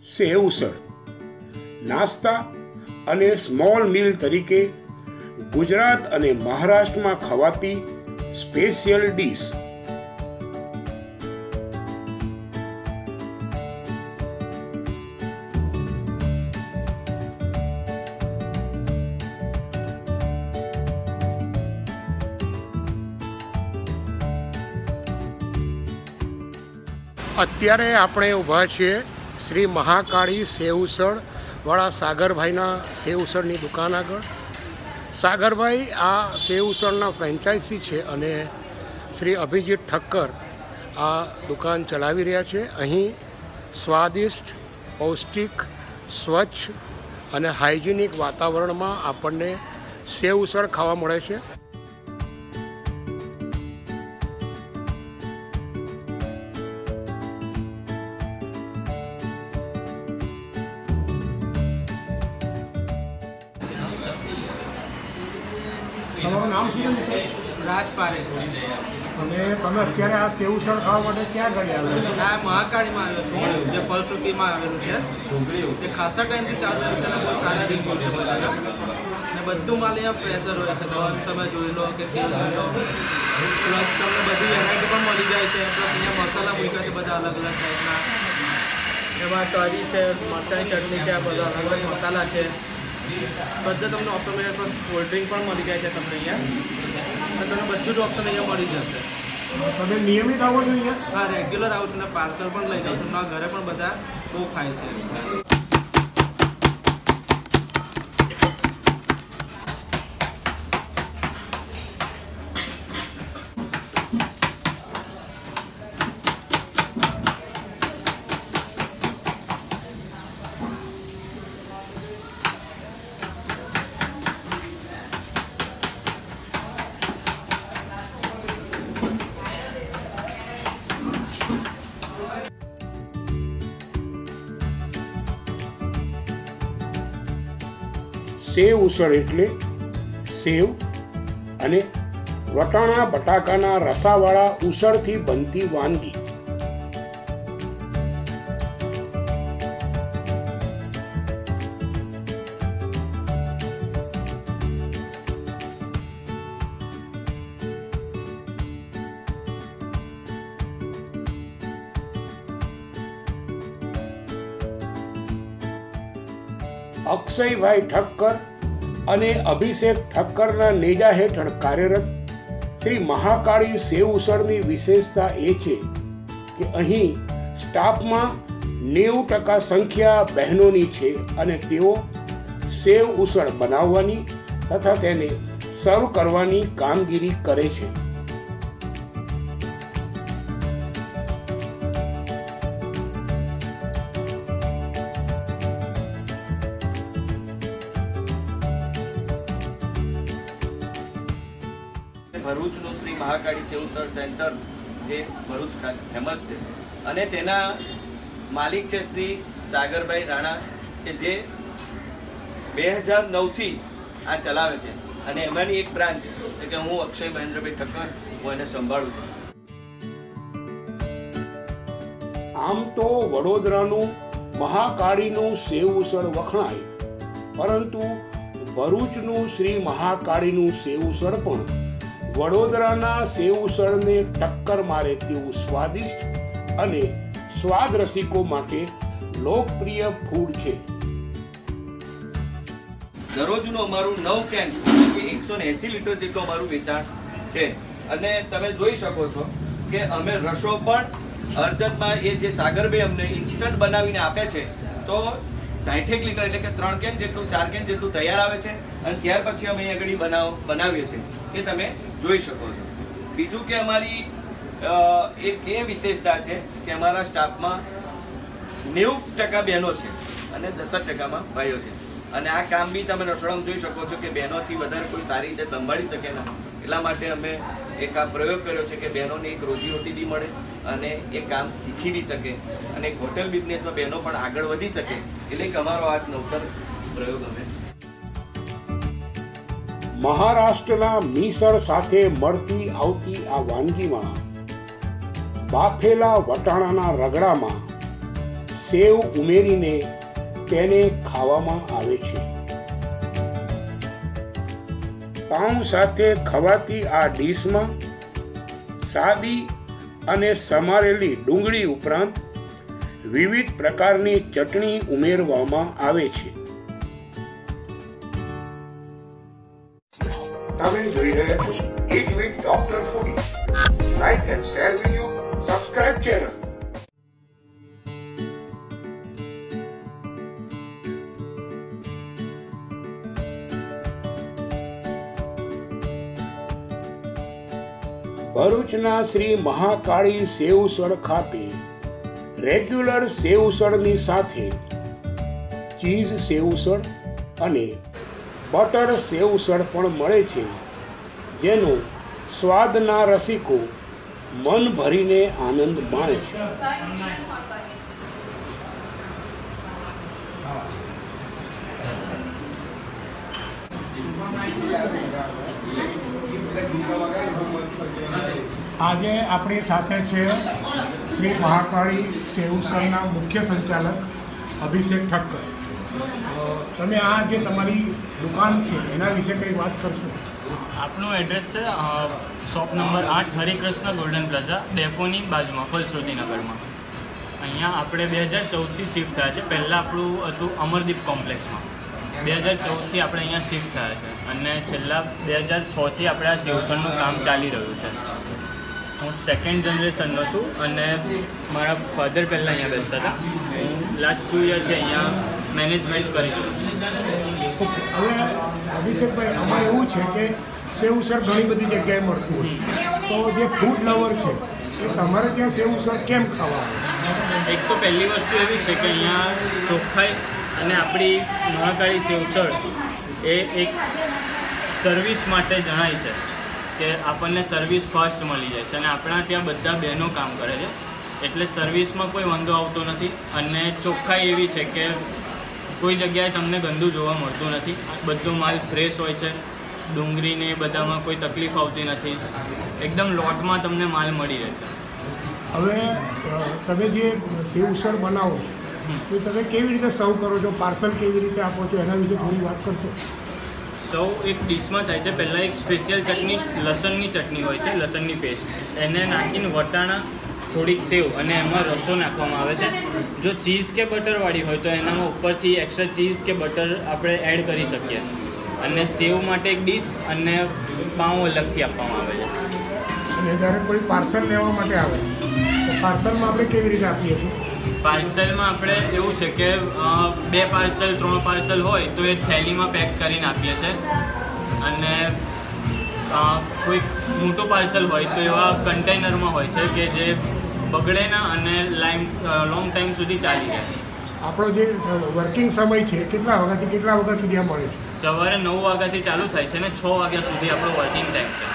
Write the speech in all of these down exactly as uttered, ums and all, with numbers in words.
સેવ ઉસળ નાસ્તા અને small mill તરીકે ગુજરાત અને મહારાષ્ટ્રમાં ખવાતી સ્પેશિયલ ડીશ। અત્યારે આપણે ઊભા છીએ શ્રી મહાકાળી સેવ ઉસળ વાળા સાગરભાઈના સેવ ઉસળની દુકાન આગળ। સાગરભાઈ આ સેવ ઉસળના ફ્રેન્ચાઇઝી છે અને શ્રી અભિજીત ઠક્કર આ દુકાન ચલાવી રહ્યા છે। અહીં સ્વાદિષ્ટ, પૌષ્ટિક, સ્વચ્છ અને હાઇજેનિક વાતાવરણમાં આપણને સેવ ઉસળ ખાવા મળે છે। તમારું નામ શું છે? રાજ પારે। અને તમે અત્યારે આ સેવ ઉસળ ખાવા માટે ક્યાં આગળ આવ્યા? આ મહાકાળીમાં આવેલું છે, જે ફલશ્રુતિમાં આવેલું છે। એ ખાસા ટાઈમથી ચાલતું છે અને બહુ સારા રિવ્યુ છે બધાના। અને બધું માલ અહીંયા ફ્રેશર હોય છે, દવાનું તમે જોઈ લો કે સેવ જોઈ લો, પ્લસ તમને બધી વેરાયટી પણ મળી જાય છે। પ્લસ અહીંયા મસાલા મૂક્યા છે બધા અલગ અલગ ટાઈપના, એમાં કરી છે, મરચાંની ચટણી છે, આ બધા અલગ અલગ મસાલા છે બધા તમને ઓપ્શન મળે। પ્લસ કોલ્ડ ડ્રિંક પણ મળી જાય છે તમને અહીંયા, અને તમને બધું જ ઓપ્શન અહીંયા મળી જશે। તમે નિયમિત આવો છો અહીંયા? હા, રેગ્યુલર આવું છું ને પાર્સલ પણ લઈ જાઉં છું, મારા ઘરે પણ બધા બહુ ખાય છે। સેવ ઉસળ એટલે સેવ અને વટાણા બટાકાના રસાવાળા ઉસળથી બનતી વાનગી। અક્ષયભાઈ ઠક્કર અને અભિષેક ઠક્કરના નેજા હેઠળ કાર્યરત શ્રી મહાકાળી સેવ ઉસળની વિશેષતા એ છે કે અહીં સ્ટાફમાં નેવું ટકા સંખ્યા બહેનોની છે અને તેઓ સેવ ઉસળ બનાવવાની તથા તેને સર્વ કરવાની કામગીરી કરે છે। ભરૂચનું શ્રી મહાકાળી સેવ ઉસળ સેન્ટર જે ભરૂચ ખાતે ફેમસ છે અને તેના માલિક છે શ્રી સાગરભાઈ રાણા, કે જે બે હજાર નવથી આ ચલાવે છે અને એમાંની એક બ્રાન્ચ એટલે કે હું અક્ષય મહેન્દ્રભાઈ ઠક્કર હું એને સંભાળું છું। આમ તો વડોદરાનું મહાકાળીનું સેવ ઉસળ વખણાય, પરંતુ ભરૂચનું શ્રી મહાકાળીનું સેવ ઉસળ પણ વડોદરાના સેવ ઉસળને ટક્કર મારે તેવું સ્વાદિષ્ટ અને સ્વાદ રસિકો માટે લોકપ્રિય ફૂડ છે। દરરોજનું અમારું નવ કેન એટલે કે એકસો ને એસી લીટર જેટલું અમારું વેચાણ છે અને તમે જોઈ શકો છો કે અમે રસો પણ અર્જન્ટમાં એ જે સાગરભાઈ અમને ઇન્સ્ટન્ટ બનાવીને આપે છે તો સાઠેક લીટર એટલે કે ત્રણ કેન જેટલું ચાર કેન જેટલું તૈયાર આવે છે અને ત્યાર પછી અમે અહીં આગળ બનાવ બનાવીએ છીએ એ તમે જોઈ શકો છો। બીજું કે અમારી એક એ વિશેષતા છે કે અમારા સ્ટાફમાં નેવું ટકા બહેનો છે અને દસ ટકામાં ભાઈઓ છે અને આ કામ બી તમે રસોડામાં જોઈ શકો છો કે બહેનોથી વધારે કોઈ સારી રીતે સંભાળી શકે ના, એટલા માટે અમે એક આ પ્રયોગ કર્યો છે કે બહેનોને એક રોજીરોટી બી મળે અને એ કામ શીખી બી શકે અને એક હોટેલ બિઝનેસમાં બહેનો પણ આગળ વધી શકે, એટલે કે અમારો આ નવતર પ્રયોગ અમે મહારાષ્ટ્રના મીસળ સાથે મળતી આવતી આ વાનગીમાં બાફેલા વટાણાના રગડામાં સેવ ઉમેરીને તેને ખાવામાં આવે છે. પાઉં સાથે ખવાતી આ ડીશમાં સાદી અને સમારેલી ડુંગળી ઉપરાંત વિવિધ પ્રકારની ચટણી ઉમેરવામાં આવે છે. તમે જોઈ રહ્યા છો eat with doctor foodie. Like and share video, subscribe channel. ભરૂચના શ્રી મહાકાળી સેવઉસળ ખાતે રેગ્યુલર સેવઉસળની સાથે ચીઝ સેવઉસળ અને બટર સેવઉસળ પણ મળે છે, જેનો સ્વાદના રસિકો મન ભરીને આનંદ માણે છે. આજે આપણી સાથે છે શ્રી મહાકાળી સેવઉસળના મુખ્ય સંચાલક અભિષેક ઠક્કર. તમે આ જે તમારી દુકાન છે એના વિશે કંઈ વાત કરશો? આપનું એડ્રેસ છે શોપ નંબર આઠ હરિકૃષ્ણ ગોલ્ડન પ્લાઝા, ડેપોની બાજુમાં, ફલશ્રુતિનગરમાં. અહીંયા આપણે બે હજાર ચૌદથી શિફ્ટ થયા છે. પહેલાં આપણું હતું અમરદીપ કોમ્પ્લેક્સમાં. બે હજાર ચૌદથી આપણે અહીંયા શિફ્ટ થયા છે અને છેલ્લા બે હજાર છથી આપણે આ સેવઉસળનું કામ ચાલી રહ્યું છે. હું સેકન્ડ જનરેશનનો છું અને મારા ફાધર પહેલાં અહીંયા બેસતા હતા. હું લાસ્ટ ટુ યરથી અહીંયા મેનેજમેન્ટ કરી રહ્યો છું. હવે અભિષેકભાઈ, અમારે એવું છે કે સેવઉસળ ઘણી બધી જગ્યાએ મળતું હોય, તો જે ફૂડ લવર છે એ તમારે ત્યાં સેવઉસળ કેમ ખાવા આવે? એક તો પહેલી વસ્તુ એવી છે કે અહીંયા ચોખ્ખાઈ અને આપણી મહાકાળી સેવઉસળ એ એક સર્વિસ માટે જણાય છે કે આપણને સર્વિસ ફાસ્ટ મળી જાય છે અને આપણા ત્યાં બધા બહેનો કામ કરે છે, એટલે સર્વિસમાં કોઈ વાંધો આવતો નથી. અને ચોખ્ખાઈ એવી છે કે કોઈ જગ્યાએ તમને ગંદુ જોવા મળતું નથી. બધો માલ ફ્રેશ હોય છે, ડુંગળીને બધામાં કોઈ તકલીફ આવતી નથી, એકદમ લોટમાં તમને માલ મળી રહે છે. હવે તમે જે સેવઉસળ બનાવો તો તમે કેવી રીતે સર્વ કરો છો, પાર્સલ કેવી રીતે આપો છો, એના વિશે થોડી વાત કરશો? સૌ એક ડીશમાં થાય છે. પહેલાં એક સ્પેશિયલ ચટણી, લસણની ચટણી હોય છે, લસણની પેસ્ટ, એને નાખીને વટાણા, થોડીક સેવ અને એમાં રસો નાખવામાં આવે છે. જો ચીઝ કે બટરવાળી હોય તો એનામાં ઉપરથી એક્સ્ટ્રા ચીઝ કે બટર આપણે એડ કરી શકીએ. અને સેવ માટે એક ડીશ અને પાઉં અલગથી આપવામાં આવે છે. અને જ્યારે કોઈ પાર્સલ લેવા માટે આવે તો પાર્સલમાં આપણે કેવી રીતે આપીએ છીએ? પાર્સલમાં આપણે એવું છે કે બે પાર્સલ ત્રણ પાર્સલ હોય તો એ થેલીમાં પેક કરીને આપીએ છીએ. અને કોઈ મોટું પાર્સલ હોય તો એવા કન્ટેનરમાં હોય છે કે જે બગડે ના અને લાઈમ લોંગ ટાઈમ સુધી ચાલી જાય. આપણો જે વર્કિંગ સમય છે કેટલા વાગ્યાથી કેટલા વાગ્યા સુધી આ મળે છે? સવારે નવ વાગ્યાથી ચાલુ થાય છે અને છ વાગ્યા સુધી આપણો વર્કિંગ ટાઈમ છે.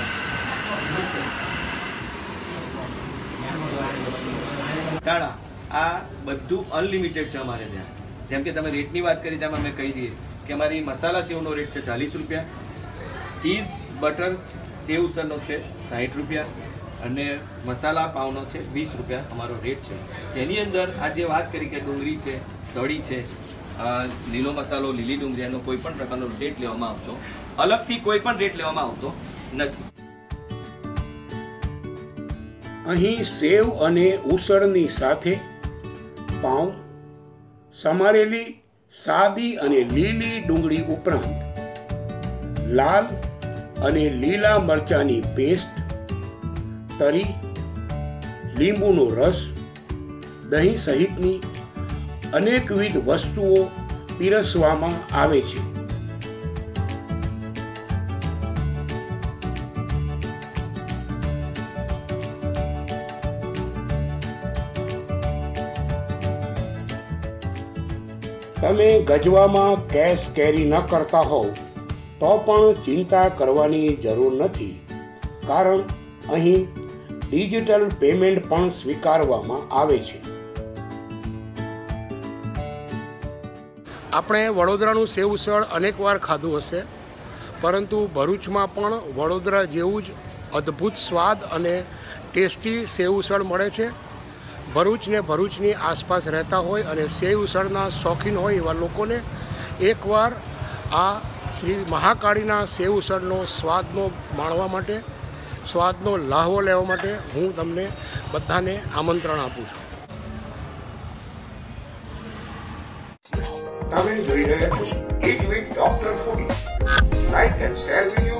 દાણા આ બધું અનલિમિટેડ છે અમારે ત્યાં. જેમ કે તમે રેટની વાત કરી તેમ અમે કહી દઈએ કે અમારી મસાલા સેવનો રેટ છે ચાલીસ રૂપિયા, ચીઝ બટર સેવઉસળનો છે સાઠ રૂપિયા અને મસાલા પાવનો છે વીસ રૂપિયા અમારો રેટ છે. તેની અંદર આ જે વાત કરી કે ડુંગળી છે, તળી છે, લીલો મસાલો, લીલી ડુંગળી, એનો કોઈ પણ પ્રકારનો રેટ લેવામાં આવતો અલગથી કોઈ પણ રેટ લેવામાં આવતો નથી. અહીં સેવ અને ઉસળની સાથે પાઉં, સમારેલી સાદી અને લીલી ડુંગળી ઉપરાંત લાલ અને લીલા મરચાની પેસ્ટ, તરી, લીંબુનો રસ, દહીં સહિતની અનેકવિધ વસ્તુઓ પીરસવામાં આવે છે. તમે ગજવામાં કેશ કેરી ન કરતા હોવ તો પણ ચિંતા કરવાની જરૂર નથી, કારણ અહીં ડિજિટલ પેમેન્ટ પણ સ્વીકારવામાં આવે છે. આપણે વડોદરાનું સેવઉસળ અનેક વાર ખાધું હશે, પરંતુ ભરૂચમાં પણ વડોદરા જેવું જ અદ્ભુત સ્વાદ અને ટેસ્ટી સેવઉસળ મળે છે. ભરૂચ ને ભરૂચની આસપાસ રહેતા હોય અને સેવ ઉસળના શોખીન હોય એવા લોકોને એકવાર આ શ્રી મહાકાળીના સેવ ઉસળનો સ્વાદનો માણવા માટે, સ્વાદનો લાહવો લેવા માટે હું તમને બધાને આમંત્રણ આપું છું. તમે જોઈ રહ્યા છો eat with doctor foodie. Like and share video.